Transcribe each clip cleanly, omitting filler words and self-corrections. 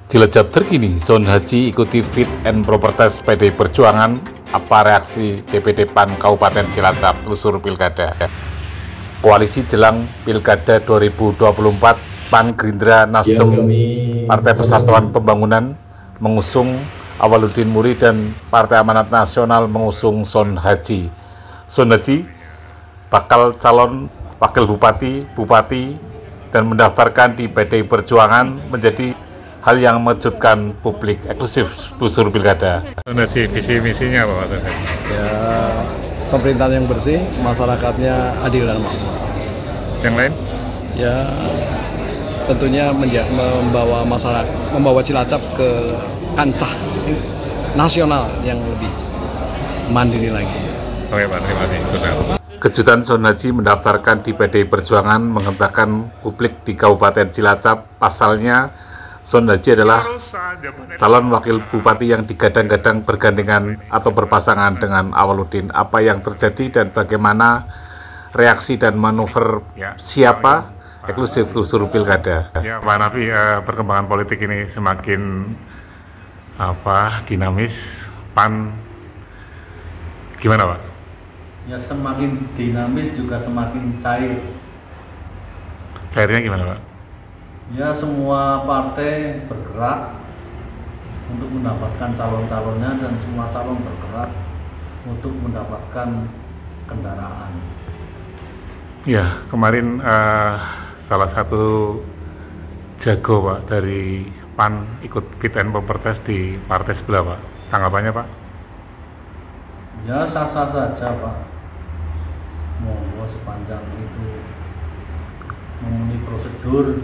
Cilacap terkini, Son Haji ikuti fit and proper test PD Perjuangan. Apa reaksi DPD PAN Kabupaten Cilacap telusur pilkada? Koalisi jelang pilkada 2024, PAN, Gerindra, Nasdem, Partai Persatuan Pembangunan mengusung Awaludin Muri dan Partai Amanat Nasional mengusung Son Haji. Son Haji bakal calon wakil bupati dan mendaftarkan di PD Perjuangan menjadi hal yang mengejutkan publik. Eksklusif telusur pilkada. Son Haji, visi misinya apa Pak? Ya, pemerintahan yang bersih, masyarakatnya adil dan makmur. Yang lain? Ya, tentunya membawa Cilacap ke kancah nasional yang lebih mandiri lagi. Oke Pak, terima kasih. Kejutan Son Haji mendaftarkan di PD Perjuangan menghentakkan publik di Kabupaten Cilacap. Pasalnya, Son Haji adalah calon wakil bupati yang digadang-gadang bergandengan atau berpasangan dengan Awaludin. Apa yang terjadi dan bagaimana reaksi dan manuver siapa? Eksklusif telusur pilkada. Ya Pak Nafi, perkembangan politik ini semakin dinamis. PAN gimana Pak? Ya, semakin dinamis juga semakin cair. Cairnya gimana Pak? Ya, semua partai bergerak untuk mendapatkan calon-calonnya dan semua calon bergerak untuk mendapatkan kendaraan. Ya, kemarin salah satu jago Pak dari PAN ikut fit and proper test di partai sebelah Pak. Tanggapannya Pak? Ya, sah-sah saja Pak. Monggo sepanjang itu memenuhi prosedur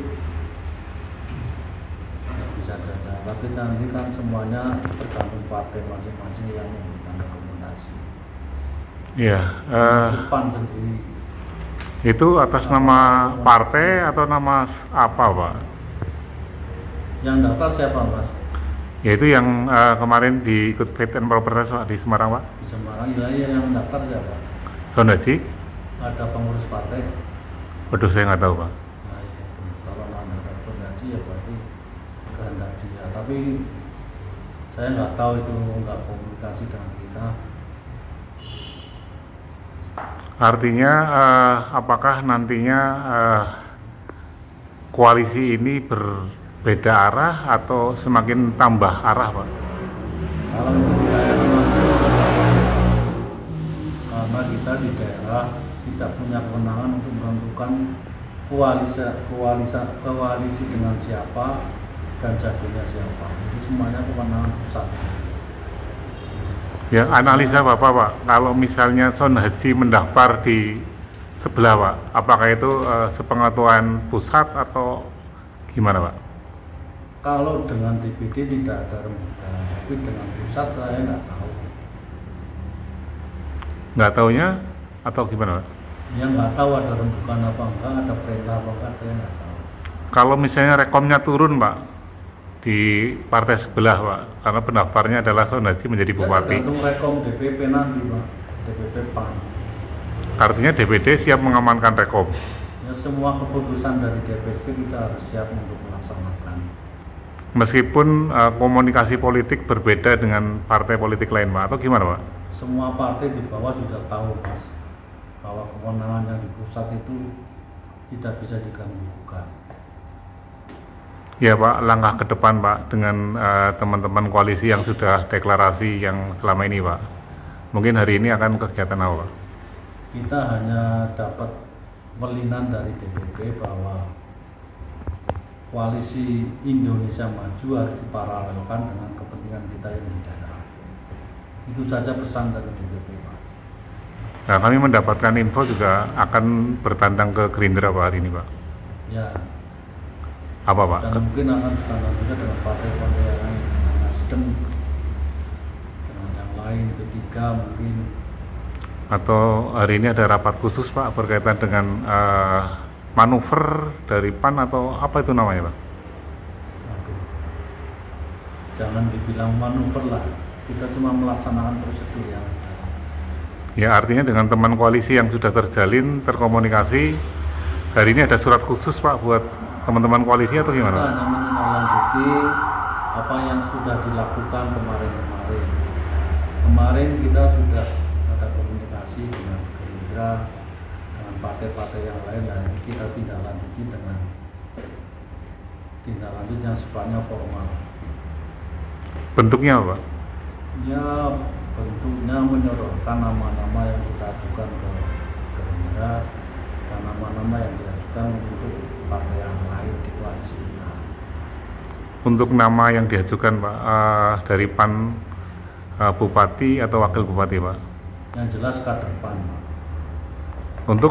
ya bisa saja. Tapi nanti kan semuanya tergantung partai masing-masing yang memberikan rekomendasi. Iya. PAN sendiri. Itu atas nama partai atau nama apa Pak? Yang daftar siapa Mas? Yaitu yang kemarin diikut fit and proper test Pak di Semarang Pak. Di Semarang, yang mendaftar siapa? Son Haji? Ada pengurus partai? Waduh, saya nggak tahu Pak. Nah, ya, kalau mendaftar Son Haji ya berarti kehendak dia. Tapi saya nggak tahu itu, nggak komunikasi dengan kita. Artinya apakah nantinya koalisi ini berbeda arah atau semakin tambah arah Pak? Kalau itu di daerah langsung, karena kita di daerah tidak punya kewenangan untuk menentukan koalisi dengan siapa dan jagonya siapa. Itu semuanya kewenangan pusat. Ya, analisa Bapak Pak, kalau misalnya Son Haji mendaftar di sebelah Pak, apakah itu sepengetahuan pusat atau gimana Pak? Kalau dengan DPD tidak ada rembukan, tapi dengan pusat saya nggak tahu. Nggak taunya atau gimana Pak? Yang nggak tahu ada rembukan apa enggak, ada perintah apa enggak, saya nggak tahu. Kalau misalnya rekomnya turun Pak di partai sebelah Pak, karena pendaftarnya adalah Son Haji menjadi bupati. Tergantung rekom DPP nanti Pak, DPP PAN. Artinya DPD siap mengamankan rekom. Ya, semua keputusan dari DPP kita harus siap untuk melaksanakan. Meskipun komunikasi politik berbeda dengan partai politik lain Pak, atau gimana Pak? Semua partai di bawah sudah tahu Mas, bahwa kewenangan yang di pusat itu tidak bisa diganggu-gugat. Ya Pak, langkah ke depan Pak dengan teman-teman koalisi yang sudah deklarasi yang selama ini Pak. Mungkin hari ini akan kegiatan apa Pak? Kita hanya dapat welinan dari DPP bahwa koalisi Indonesia Maju harus diparalelkan dengan kepentingan kita yang di daerah. Itu saja pesan dari DPP Pak. Nah, kami mendapatkan info juga akan bertandang ke Gerindra Pak hari ini Pak. Ya. Apa Pak? Dan mungkin akan bertandang juga dengan partai-partai yang lain, dengan Nasdem, dengan yang lain, itu tiga mungkin. Atau hari ini ada rapat khusus Pak berkaitan dengan manuver dari PAN atau apa itu namanya Pak? Aduh. Jangan dibilang manuver lah, kita cuma melaksanakan prosedur yang ada. Ya, artinya dengan teman koalisi yang sudah terjalin, terkomunikasi, hari ini ada surat khusus Pak buat teman-teman koalisi atau gimana? Kita hanya menindaklanjuti apa yang sudah dilakukan kemarin-kemarin. Kemarin kita sudah ada komunikasi dengan Gerindra, dengan partai-partai yang lain, dan kita tindak lanjuti dengan tindak lanjut yang sifatnya formal. Bentuknya apa, Pak? Ya, bentuknya menyorotkan nama-nama yang kita ajukan ke Gerindra dan nama-nama yang diajukan untuk partai yang lain di koalisi. Untuk nama yang diajukan, Pak, dari PAN, bupati atau wakil bupati, Pak? Yang jelas kader PAN, Pak. Untuk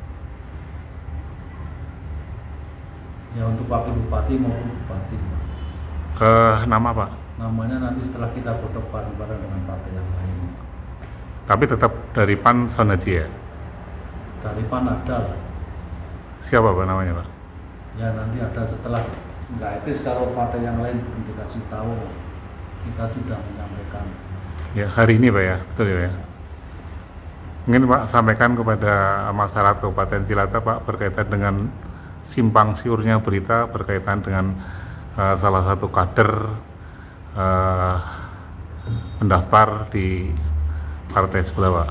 Ya, untuk wakil bupati maupun bupati, Pak. nama, Pak? Namanya nanti setelah kita godok bareng-bareng dengan partai yang lain. Tapi tetap dari PAN Sonaji ya? Dari PAN ada lah. Siapa, Pak, namanya, Pak? Ya, nanti ada setelah. Nggak etis kalau partai yang lain belum dikasih tahu. Kita sudah menyampaikan. Ya, hari ini, Pak, ya? Betul ya? Mungkin Pak sampaikan kepada masyarakat Kabupaten Cilacap, Pak, berkaitan dengan simpang siurnya berita berkaitan dengan salah satu kader mendaftar di partai sebelah, Pak.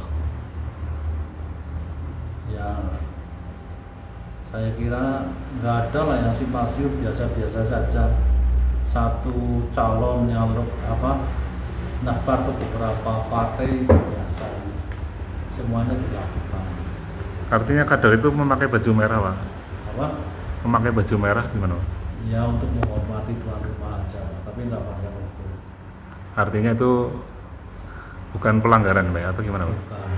Ya, saya kira nggak ada lah yang simpang siur, biasa-biasa saja. Satu calon yang daftar ke beberapa partai biasa, semuanya dilakukan. Artinya kader itu memakai baju merah, Pak? Apa? Memakai baju merah gimana, Pak? Ya, untuk menghormati tuan rumah aja, tapi nggak pakai logo. Artinya itu bukan pelanggaran, Pak, atau gimana, Pak? Bukan.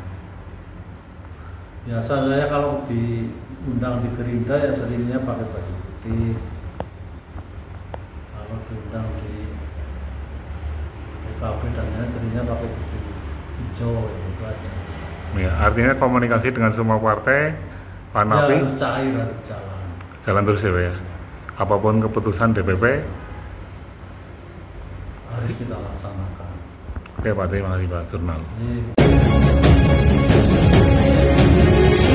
Biasa saya kalau diundang di Gerindra ya seringnya pakai baju putih. Kalau diundang di PKB dan lain seringnya pakai baju hijau, itu aja. Ya, artinya komunikasi dengan semua partai, Pak Ya, Nafi, harus cair, harus jalan terus ya, Pak, ya? Apapun keputusan DPP, harus kita laksanakan. oke, Pak, terima kasih, Pak Jurnal. Jadi,